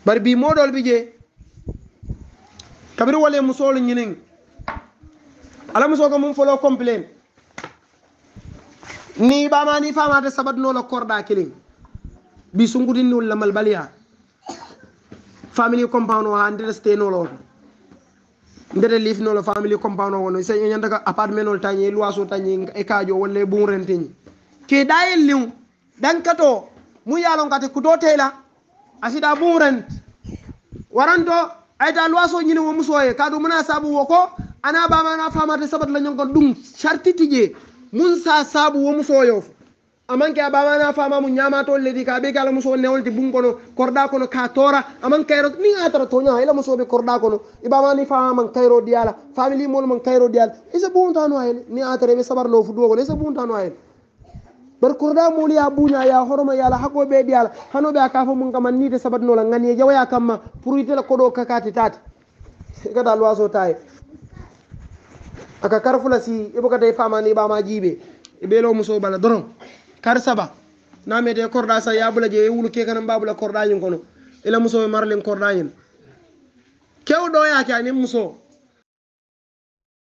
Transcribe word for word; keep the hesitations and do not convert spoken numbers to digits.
bari bi modol bi je kabir wale musol ñinin ala muso ko mum folo complain ni ba ma ni fama ta sabat no la korda killing bi sungudin no la malbaliya family compound wa ande stay no lo ndere lif no la family compound wono se ñanda ka apartment no tanye luaso tanye e kaajo wolle bu renteni ke dayel liw dan kato mu yalon kate ku do tela asida bu rent waranto ayta luaso ñini wo musoye kadu muna sabu woko ana ba mana famata sabat la ñonko dum chartiti je mun sa sabu wo musoyo amanke ba mana fama mu nyama to ledi ka be kala muso newolti bunkono korda kono ka tora aman kayro ni atara to nya ila muso be korda kono ibama ni fama man kayro diala family mol man kayro diala isa bunta no ayel ni atara be sabar lo fu do ko isa bunta no ayel bar korda mol ya bunya ya horoma yala hako be diala hano be aka fa mun kam ni de sabat no la ngani jawaya kamma pour itela kodo kakati tat kada lwaso tay aka karfula si ibuka tay fama ni bama jibe be lo muso bala doron kar saba na mete korda sa yabula je wulu ke kanam babula korda yin kono ila muso marlen korda yin kew do ya ka ni muso